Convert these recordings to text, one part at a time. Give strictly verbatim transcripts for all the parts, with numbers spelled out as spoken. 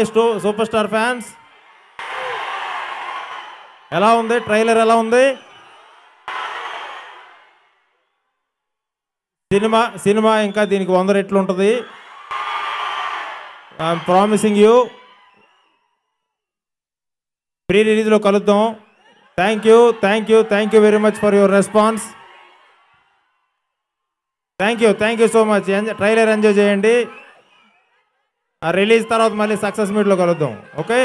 super star fans ఎలా ఉంది trailer ఎలా ఉంది సినిమా సినిమా ఇంకా దీనికి వంద రెట్లు ఉంటుంది ఐఎమ్ ప్రామిసింగ్ యూ ప్రీ రిలీజ్లో కలుద్దాం thank you thank you thank you very much for your response thank you thank you so much trailer enjoy చేయండి రిలీజ్ తర్వాత మళ్ళీ సక్సెస్ మీట్లో కలుద్దాం okay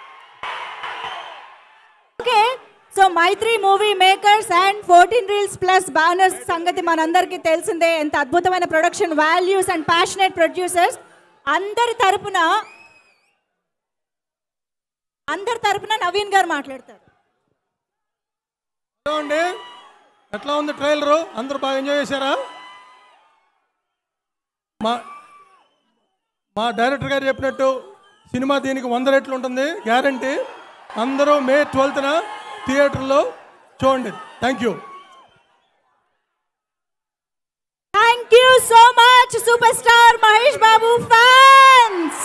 okay so Mythri movie makers and fourteen reels plus banners సంగతి మనందరికీ తెలిసిందే ఎంత అద్భుతమైన production values and passionate producers అందరి తరపున అందరి తరపున నవీన్ గారు మాట్లాడతారు అండి ఎట్లా ఉంది ట్రైలరు అందరూ బాగా ఎంజాయ్ చేశారా మా మా డైరెక్టర్ గారు చెప్పినట్టు సినిమా దీనికి వంద రెట్లు ఉంటుంది గ్యారంటీ అందరూ మే ట్వెల్త్న థియేటర్లో చూడండి thank you thank you so much superstar Mahesh Babu fans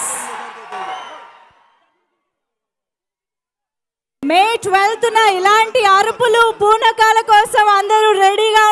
May ట్వెల్త్న ఇలాంటి అరుపులు పూనకాల కోసం అందరూ రెడీగా